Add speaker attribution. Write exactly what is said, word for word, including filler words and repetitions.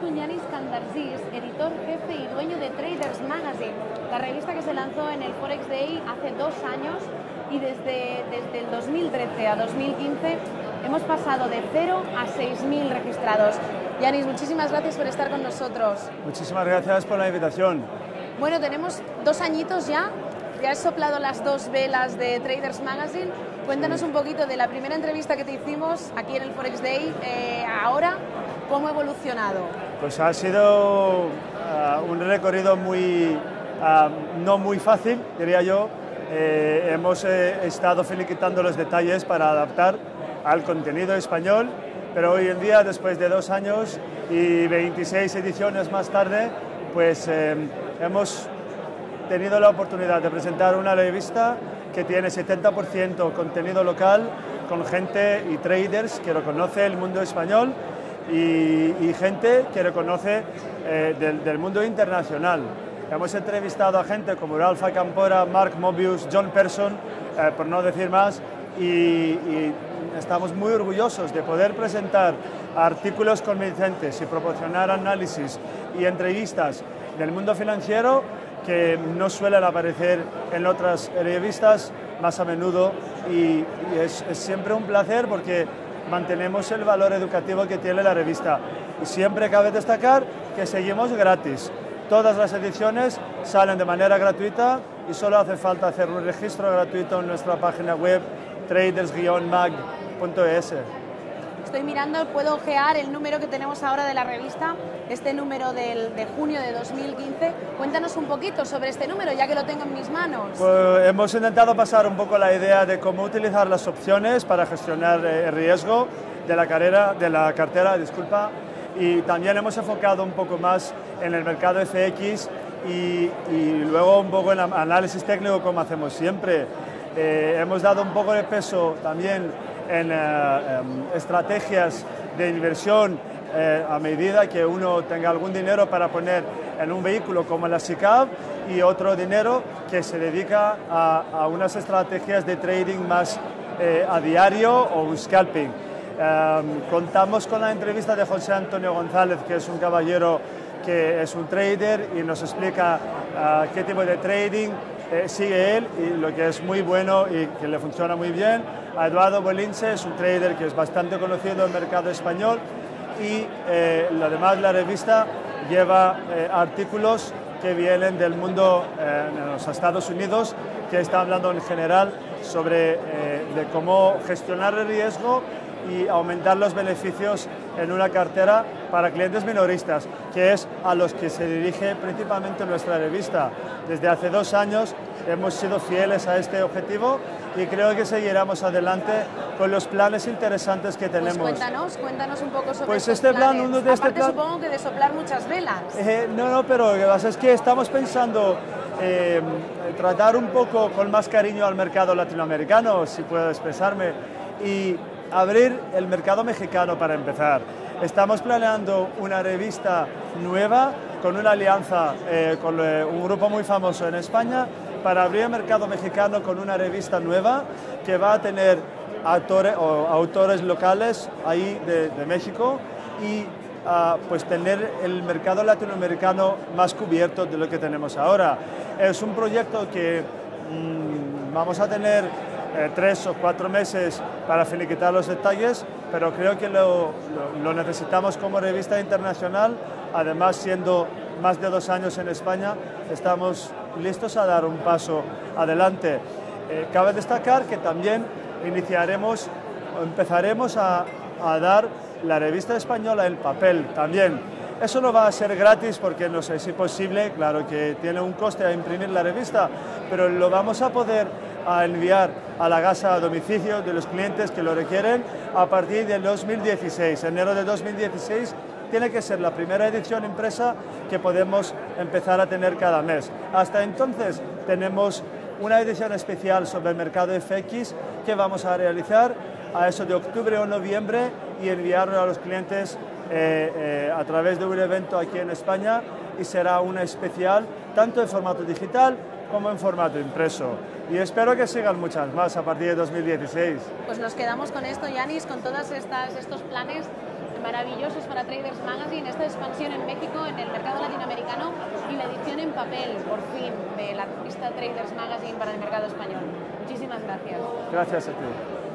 Speaker 1: con Yanis Kandarzis, editor jefe y dueño de Traders Magazine, la revista que se lanzó en el Forex Day hace dos años y desde, desde el dos mil trece a dos mil quince hemos pasado de cero a seis mil registrados. Yanis, muchísimas gracias por estar con nosotros.
Speaker 2: Muchísimas gracias por la invitación.
Speaker 1: Bueno, tenemos dos añitos ya, ya has soplado las dos velas de Traders Magazine. Cuéntanos un poquito de la primera entrevista que te hicimos aquí en el Forex Day, eh, ahora, ¿cómo ha evolucionado?
Speaker 2: Pues ha sido uh, un recorrido muy, uh, no muy fácil, diría yo. Eh, hemos eh, estado finiquitando los detalles para adaptar al contenido español, pero hoy en día, después de dos años y veintiséis ediciones más tarde, pues eh, hemos tenido la oportunidad de presentar una revista que tiene setenta por ciento contenido local, con gente y traders que reconoce el mundo español y, y gente que reconoce eh, del, del mundo internacional. Hemos entrevistado a gente como Ralph Acampora, Mark Mobius, John Persson, eh, por no decir más, y, y estamos muy orgullosos de poder presentar artículos convincentes y proporcionar análisis y entrevistas del mundo financiero que no suelen aparecer en otras revistas más a menudo, y, y es, es siempre un placer porque mantenemos el valor educativo que tiene la revista. Y siempre cabe destacar que seguimos gratis. Todas las ediciones salen de manera gratuita y solo hace falta hacer un registro gratuito en nuestra página web traders guion mag punto es.
Speaker 1: Estoy mirando, puedo ojear el número que tenemos ahora de la revista, este número del, de junio de dos mil quince. Cuéntanos un poquito sobre este número, ya que lo tengo en mis manos.
Speaker 2: Pues hemos intentado pasar un poco la idea de cómo utilizar las opciones para gestionar el riesgo de la carrera, de la cartera, disculpa, y también hemos enfocado un poco más en el mercado F X y, y luego un poco en análisis técnico, como hacemos siempre. Eh, hemos dado un poco de peso también en eh, um, estrategias de inversión eh, a medida que uno tenga algún dinero para poner en un vehículo como la S I C A V y otro dinero que se dedica a, a unas estrategias de trading más eh, a diario o un scalping. Um, contamos con la entrevista de José Antonio González, que es un caballero que es un trader y nos explica uh, qué tipo de trading Eh, sigue él y lo que es muy bueno y que le funciona muy bien. A Eduardo Bolince es un trader que es bastante conocido en el mercado español y eh, además la revista lleva eh, artículos que vienen del mundo eh, en los Estados Unidos, que está hablando en general sobre eh, de cómo gestionar el riesgo y aumentar los beneficios en una cartera para clientes minoristas, que es a los que se dirige principalmente nuestra revista. Desde hace dos años hemos sido fieles a este objetivo y creo que seguiremos adelante con los planes interesantes que tenemos.
Speaker 1: Pues cuéntanos, cuéntanos un poco sobre
Speaker 2: pues
Speaker 1: estos
Speaker 2: este
Speaker 1: planes.
Speaker 2: plan, uno de este
Speaker 1: Aparte,
Speaker 2: plan,
Speaker 1: supongo que de soplar muchas velas.
Speaker 2: Eh, no, no, pero lo que pasa es que estamos pensando eh, tratar un poco con más cariño al mercado latinoamericano, si puedo expresarme, y abrir el mercado mexicano para empezar. Estamos planeando una revista nueva con una alianza eh, con eh, un grupo muy famoso en España para abrir el mercado mexicano con una revista nueva que va a tener autores, o autores locales ahí de, de México y uh, pues tener el mercado latinoamericano más cubierto de lo que tenemos ahora. Es un proyecto que mmm, vamos a tener Eh, tres o cuatro meses para finiquitar los detalles, pero creo que lo, lo, lo necesitamos como revista internacional. Además, siendo más de dos años en España, estamos listos a dar un paso adelante. Eh, cabe destacar que también iniciaremos, empezaremos a, a dar la revista española en papel también. Eso no va a ser gratis porque no sé si es posible, claro que tiene un coste a imprimir la revista, pero lo vamos a poder a enviar a la casa a domicilio de los clientes que lo requieren a partir del dos mil dieciséis. Enero de dos mil dieciséis tiene que ser la primera edición impresa que podemos empezar a tener cada mes. Hasta entonces tenemos una edición especial sobre el mercado F X que vamos a realizar a eso de octubre o noviembre y enviarlo a los clientes eh, eh, a través de un evento aquí en España, y será una especial tanto en formato digital como en formato impreso. Y espero que sigan muchas más a partir de dos mil dieciséis.
Speaker 1: Pues nos quedamos con esto, Yanis, con todos estos planes maravillosos para Traders Magazine, esta expansión en México, en el mercado latinoamericano y la edición en papel, por fin, de la revista Traders Magazine para el mercado español. Muchísimas gracias.
Speaker 2: Gracias a ti.